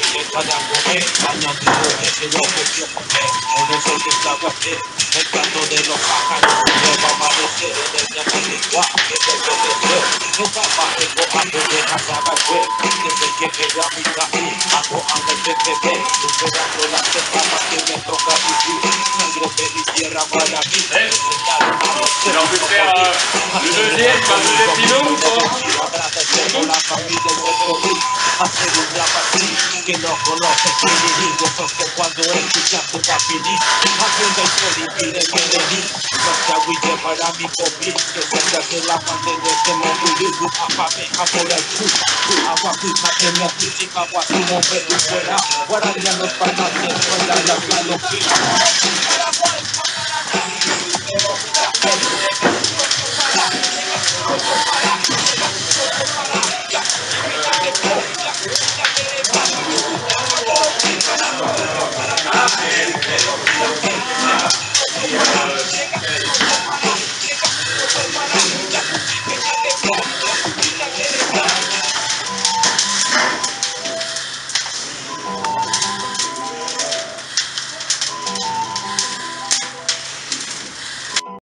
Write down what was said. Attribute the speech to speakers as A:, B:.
A: añadido que se lo que siempre por eso que estaba aquí, el canto de los pájaros no va a amanecer en el Yamanigua, que se puede ser, no va a parejo a donde pasaba el web, desde que era mi caí, hago a el PPP, superando las etapas que me toca vivir, sangre de mi tierra para mí,
B: Il en peut faire le deuxième, pas le deuxième ou pas?
A: agradeciendo la familia de Puerto hacer un rap así, que no conoce quién digo, porque cuando escuchaste va a venir, haciendo el poli, pide que le di, no se agüite para mi popi, que siempre hace la parte de este movilidad, apameja por el cu, agua fija que me critica, agua su mover y fuera, guaraña los panas que fuera la biología.